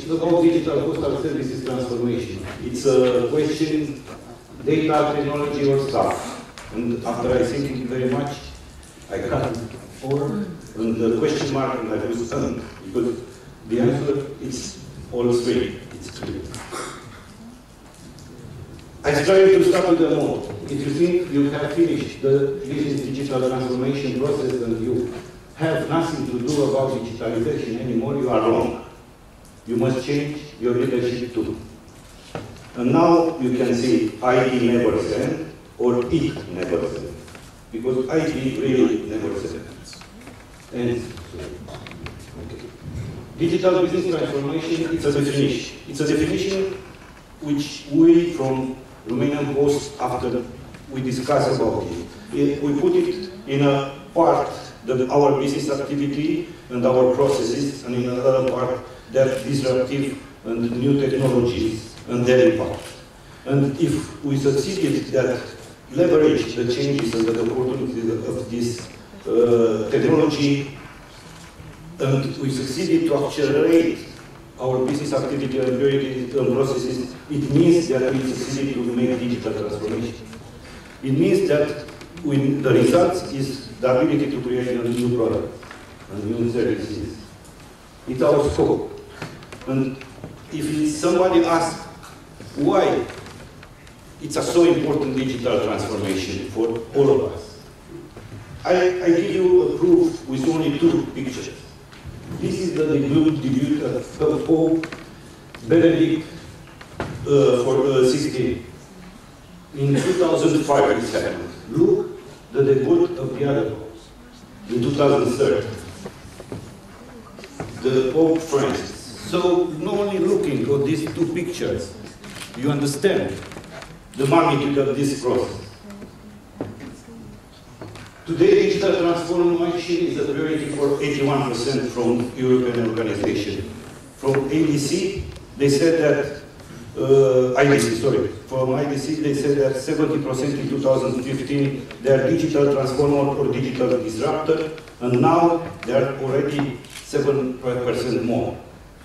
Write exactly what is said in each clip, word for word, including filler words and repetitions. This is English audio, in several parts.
it's about digital postal services transformation. It's a question, data, technology, or stuff. And after I think very much, I cut four, and the question mark, and I put seven, because the answer is all three. It's clear. I strive to start with the mode. If you think you have finished the business digital transformation process and you have nothing to do about digitalization anymore, you are wrong. You must change your leadership too. And now you can say I D never send or it never send. Because I D really never send. And okay. Digital business transformation, it's a definition. It's a definition which we from Romanian Post, after we discuss about it, we put it in a part that our business activity and our processes, and in another part that disruptive and new technologies and their impact. And if we succeeded that leverage the changes and the opportunities of this uh, technology, and we succeeded to accelerate our business activity and processes, it means that we succeeded to make digital transformation. It means that when the result is the ability to create a new product and new services. It's our scope. And if somebody asks why it's a so important digital transformation for all of us, I, I give you a proof with only two pictures. This is the debut, debut of Pope Benedict uh, for uh, sixteen. In two thousand five it happened. Look, the debut of the other Pope in two thousand thirteen. The Pope Francis. So not only looking at these two pictures, you understand the magnitude of this process. Today, digital transformation is a priority for eighty-one percent from European organizations. From A D C, they said that, uh, I D C, sorry, from I D C, they said that seventy percent in two thousand fifteen, they are digital transformer or digital disruptor, and now they are already seven percent more.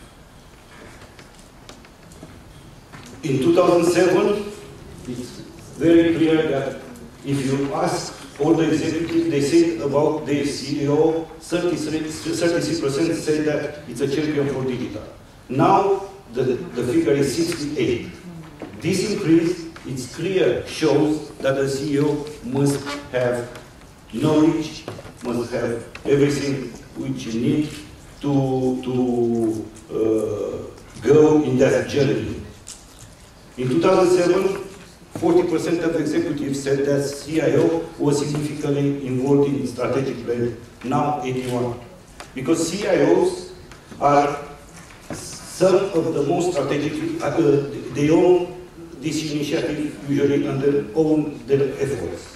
In two thousand seven, it's very clear that if you ask all the executives, they say about their C E O, thirty-six percent say that it's a champion for digital. Now, the, the figure is sixty-eight. This increase, it's clear, shows that the C E O must have knowledge, must have everything which you need to, to uh, go in that journey. In two thousand seven, forty percent of executives said that C I O was significantly involved in strategic planning. Now eighty-one. Because C I Os are some of the most strategic, uh, they own this initiative usually and they own their efforts.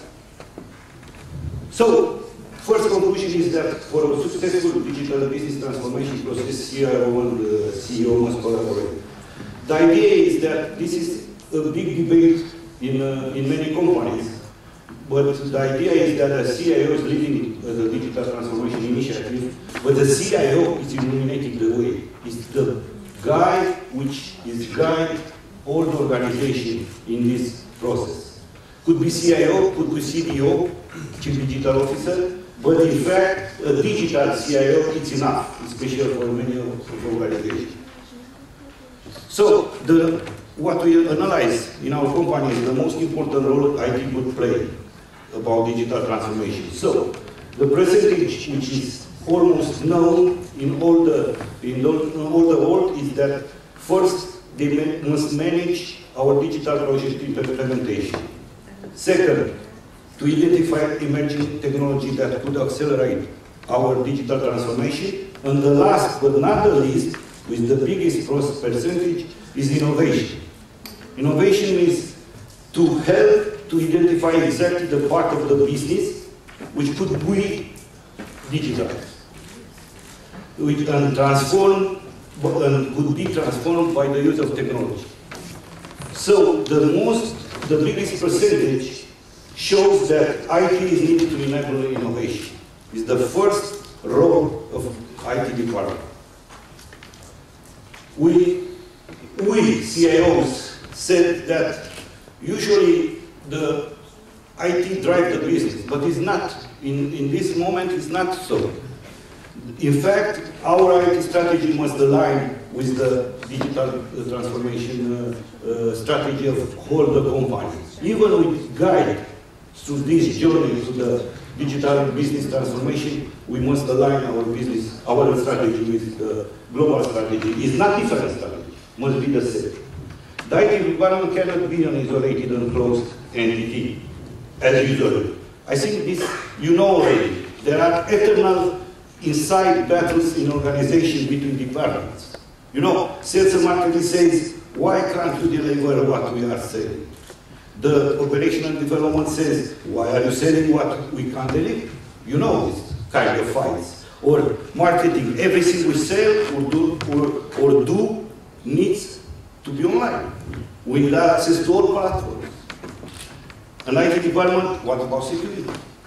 So, first conclusion is that for a successful digital business transformation process, C I O and uh, C E O must collaborate. The idea is that this is a big debate in, uh, in many companies, but the idea is that the C I O is leading uh, the digital transformation initiative, but the C I O is illuminating the way. It's the guy which is guide all the organization in this process. Could be C I O, could be C D O, Chief Digital Officer, but in fact, a digital C I O, it's enough, especially for many of organizations. So, the, what we analyze in our company is the most important role I T could play about digital transformation. So, the percentage which is almost known in all the, in all, in all the world is that first, they must manage our digital project implementation. Second, to identify emerging technology that could accelerate our digital transformation. And the last but not the least, with the biggest percentage, is innovation. Innovation is to help to identify exactly the part of the business which could be digitalized, which can transform and could be transformed by the use of technology. So the most, the biggest percentage shows that I T is needed to enable innovation. It's the first role of I T department. we, we C I Os said that usually the I T drive the business, but it's not. In, in this moment, it's not so. In fact, our I T strategy must align with the digital transformation uh, uh, strategy of whole the company. Even with guide through this journey to the digital business transformation, we must align our business, our strategy with the global strategy. It's not different strategy, must be the same. The I T environment cannot be an isolated and closed entity, as usual. I think this, you know already, there are eternal inside battles in organization between departments. You know, sales and marketing says, why can't you deliver what we are selling? The operational development says, why are you selling what we can't deliver? You know this kind of fights. Or marketing, everything we sell or do, or, or do needs to be online. We need access to all platforms. An I T department, what about security?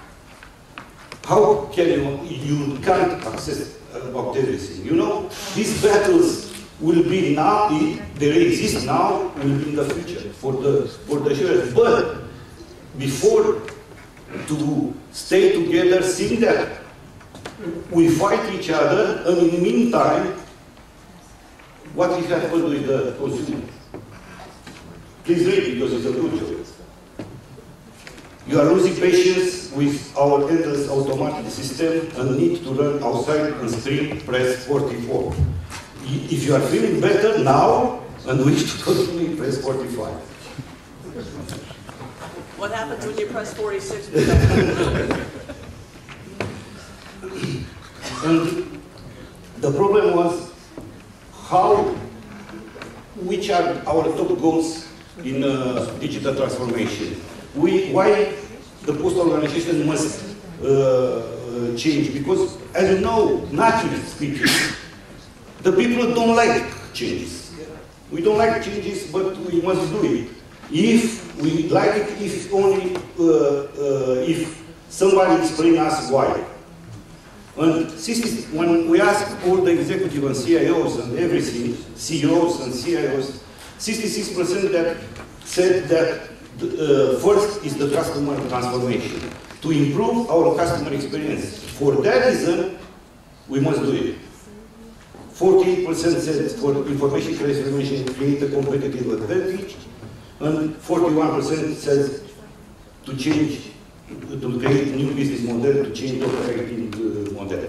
How can you, you can't access about everything? You know, these battles will be now, they exist now, will be in the future for the, for the sure. But before to stay together, seeing that we fight each other, and in the meantime, what will happen with the consumer? Please read, because it's a good job. You are losing patience with our endless automatic system and need to run outside and stream, press forty-four. If you are feeling better now and wish to continue, press forty-five. What happens when you press forty-six? And the problem was how, which are our top goals in uh, digital transformation. We, why the postal organization must uh, uh, change? Because, as you know, naturally speaking, the people don't like changes. We don't like changes, but we must do it. If we like it, if only uh, uh, if somebody explain us why. And when we ask all the executive and C I Os and everything, C E Os and C I Os, sixty-six percent that said that the, uh, first is the customer transformation, to improve our customer experience. For that reason, we must do it. forty-eight percent said for information transformation create a competitive advantage, and forty-one percent says to change, to create a new business model, to change the operating uh, model.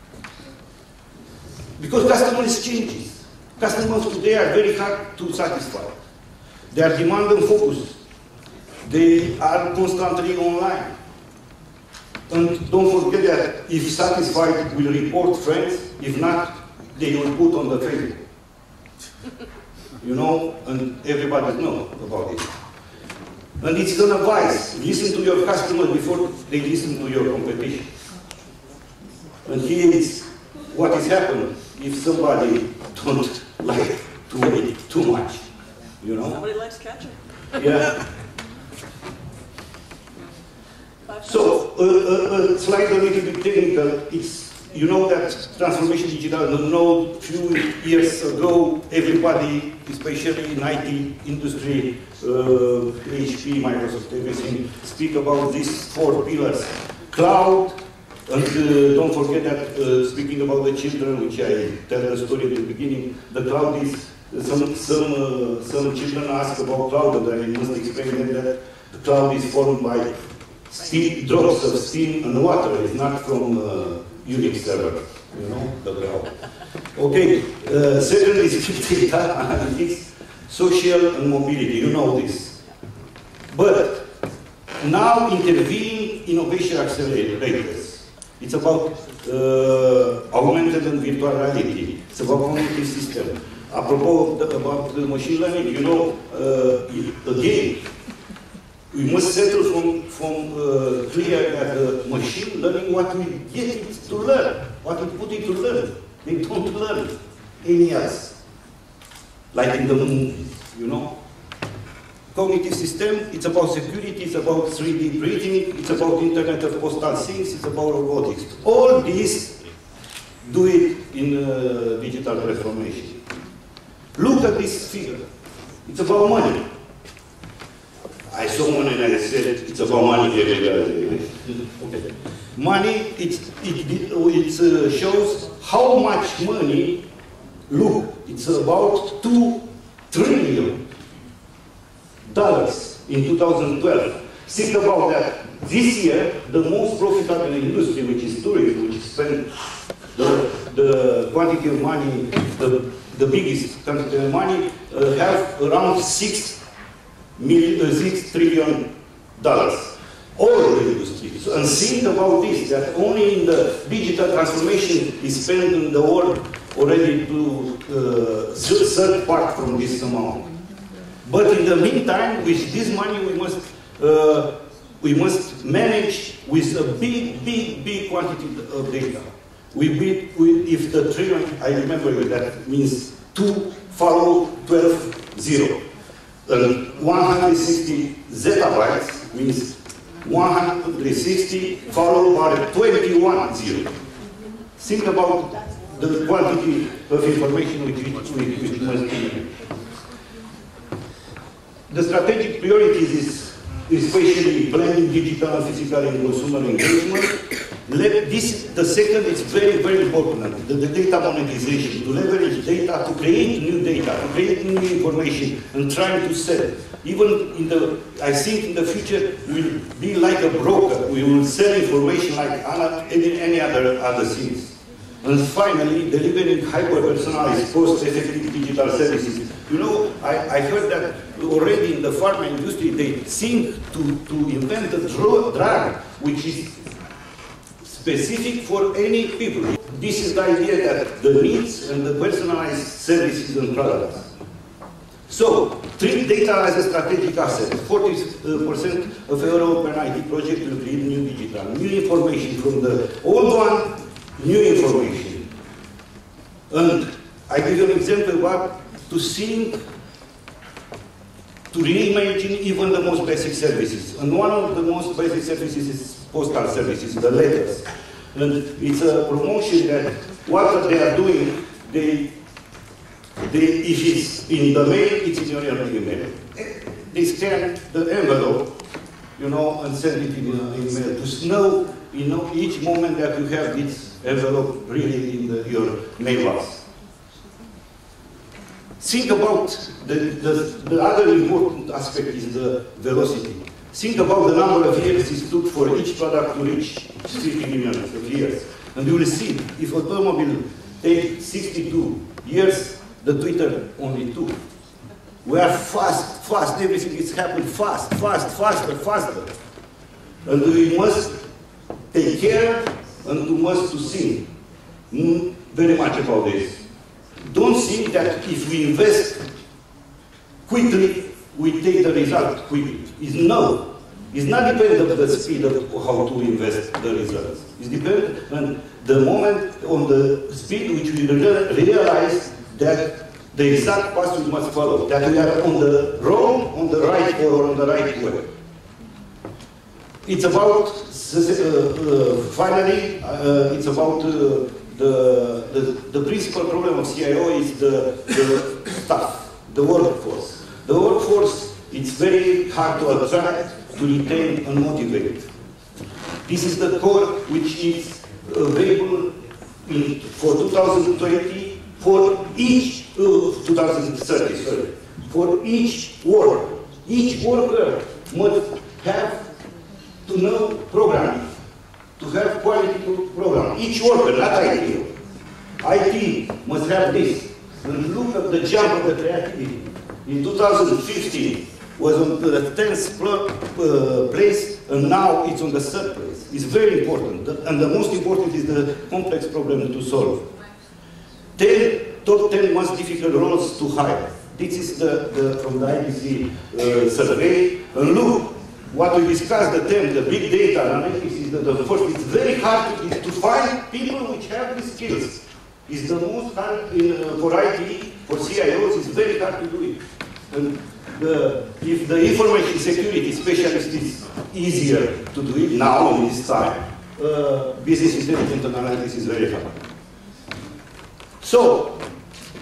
Because customers changes. Customers today are very hard to satisfy. They are demand and focused. They are constantly online. And don't forget that if satisfied, will report friends. If not, they will put on the Facebook. You know, and everybody knows about it. And it's an advice. Listen to your customers before they listen to your competition. And here is what is happening if somebody don't like to wait too much. You know? Nobody likes ketchup. Yeah. So, uh, uh, uh, slightly a little bit technical, it's, you know that transformation digital, you know, few years ago, everybody, especially in I T industry, uh, H P, Microsoft, everything, speak about these four pillars. Cloud, and uh, don't forget that, uh, speaking about the children, which I tell the story at the beginning, the cloud is, some, some, uh, some children ask about cloud, and I must explain them that the cloud is formed by steam, drops of steam and water. It's not from uh, Unix server, you know, the cloud. Okay, uh, second is big data analytics, social and mobility, you know this. But now intervening innovation accelerators. It's about uh, augmented and virtual reality. It's about cognitive system. Apropos the, about the machine learning, you know, uh, again, we must settle from, from uh, clear that the machine learning, what we get it to learn, what we put it to learn. They don't learn any else. Like in the movies, you know. Cognitive system, it's about security, it's about three D printing, it's about Internet of Postal things, it's about robotics. All these do it in uh, digital transformation. Look at this figure. It's about money. I saw money and I said, it's about money. Okay. Money, it, it, it uh, shows how much money, look, it's about two trillion dollars in two thousand twelve. Think about that. This year, the most profitable industry, which is tourism, which spent the, the quantity of money, the, the biggest quantity of money, uh, have around six million, uh, six trillion dollars. All the industries. And think about this, that only in the digital transformation is spent in the world already to uh, third part from this amount. But in the meantime, with this money, we must uh, we must manage with a big, big, big quantity of data. We, be, we if the trillion, I remember that means two follow twelve zero, and one hundred sixty zettabytes means one hundred sixty followed by twenty-one zero. Think about the quantity of information which we, which we must be. The strategic priorities is especially planning digital and physical and consumer engagement. Let this, the second is very, very important, the, the data monetization, to leverage data, to create new data, to create new information, and trying to sell. Even in the, I think in the future, we'll be like a broker. We will sell information like any, any other, other things. And finally, delivering hyper-personalized, cost-effective digital services. You know, I, I heard that already in the pharma industry, they think to, to invent a drug which is specific for any people. This is the idea that the needs and the personalized services and products. So, treat data as a strategic asset. forty percent of European I T projects will create new digital, new information from the old one, new information. And I give you an example what to think, to reimagine even the most basic services. And one of the most basic services is postal services, the letters. And it's a promotion that what they are doing, they, they, if it's in the mail, it's in your email. They scan the envelope, you know, and send it in an email to know, you know, each moment that you have this envelope really in the, your mailbox. Think about the, the, the other important aspect is the velocity. Think about the number of years it took for each product to reach fifty million of years. And you will see, if automobile takes sixty-two years, the Twitter only two. We are fast, fast, everything is happening fast, fast, faster, faster. And we must take care and we must to think very much about this. Don't think that if we invest quickly, we take the result quickly. It's no. It's not dependent on the speed of how to invest the results. It's dependent on the moment, on the speed which we realize that the exact path we must follow, that we are on the wrong, on the right, or on the right way. It's about, uh, uh, finally, uh, it's about uh, the, the, the principal problem of C I O is the, the staff, the workforce. The workforce, it's very hard to attract, to retain, and motivate. This is the core which is available in, for two thousand twenty, for each, uh, two thousand thirty, sorry, for each worker. Each worker must have to know programming, to have quality program. Each worker, not I T. I T must have this. And look at the jump of the creativity. In two thousand fifteen, was on the tenth uh, place, and now it's on the third place. It's very important, and the most important is the complex problem to solve. ten, top ten most difficult roles to hire. This is the, the from the I B C uh, survey, and look what we discussed, the ten, the big data analytics is the, the first. It's very hard to, to find people which have these skills. It's the most hard in, uh, for I T, for C I Os, it's very hard to do it. And the, if the information security specialist is easier to do it now in this time, uh, business intelligence analytics is very hard. So,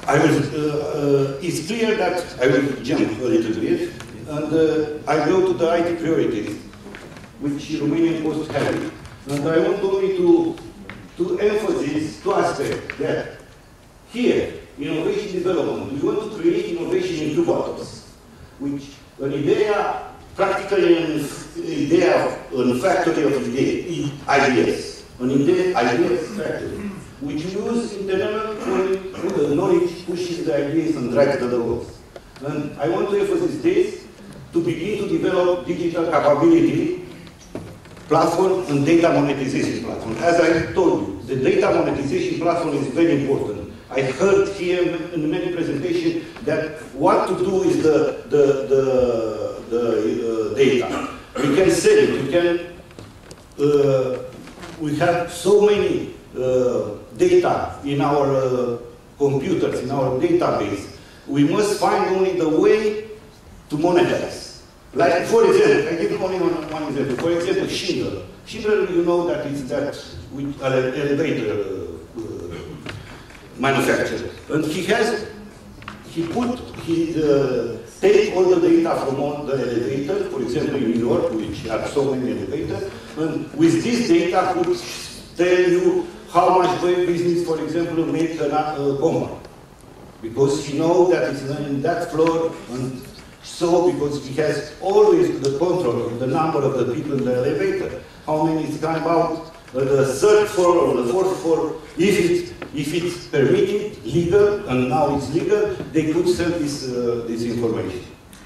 I will, uh, uh, it's clear that I will jump a little bit, and uh, I go to the I T priorities, which Romanian Post have. And I want only to, to emphasize two aspects, that here, innovation development, we want to create innovation incubators, which an idea, practically an idea, a factory of ideas, an idea, ideas factory, which use internal knowledge, pushes the ideas and drives the goals. And I want to emphasize this, to begin to develop digital capability platform and data monetization platform. As I told you, the data monetization platform is very important. I heard here in many presentations that what to do is the, the, the, the uh, data. We can sell it, we can, uh, we have so many uh, data in our uh, computers, in our database. We must find only the way to monetize. Like, for example, I give only one, one example. For example, Schindler. Schindler, you know that it's that with an elevator uh, uh, manufacturer. And he has, he put, he uh, take all the data from all the elevators, for example, in New York, which have so many elevators, and with this data could tell you how much business, for example, make a uh, company. Because he knows that it's in that floor, and so because he has always the control of the number of the people in the elevator, how many is coming out, uh, the third floor or the fourth floor, if it's, if it's permitted, legal, and now it's legal, they could sell this, uh, this information.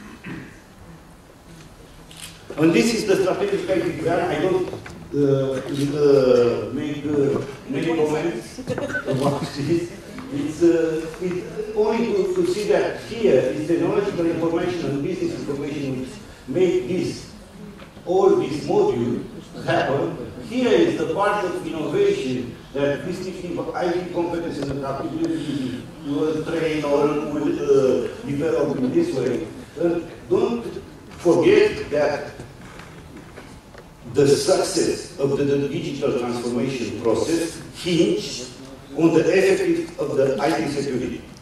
And this is the strategic I T plan. I don't uh, uh, make uh, many comments about this. It's uh, it, only to, to see that here is technological information and business information which make this, all this module happen. Here is the part of innovation that distinctive I T competences and capabilities will train or will uh, develop in this way. And don't forget that the success of the, the digital transformation process hinges on the effectiveness of the I T security.